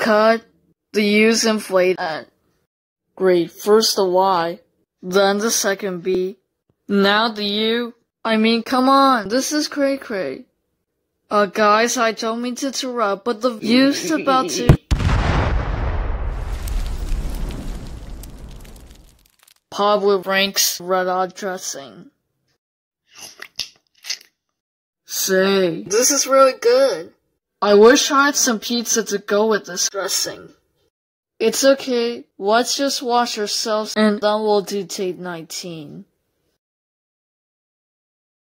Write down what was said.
Cut. The U's inflated. Great, first the Y, then the second B, now the U. I mean, come on, this is cray-cray. Guys, I don't mean to interrupt, but the U's about to... Pablo ranks red hot dressing. Say, this is really good. I wish I had some pizza to go with this dressing. It's okay, let's just wash ourselves and then we'll do tape 19.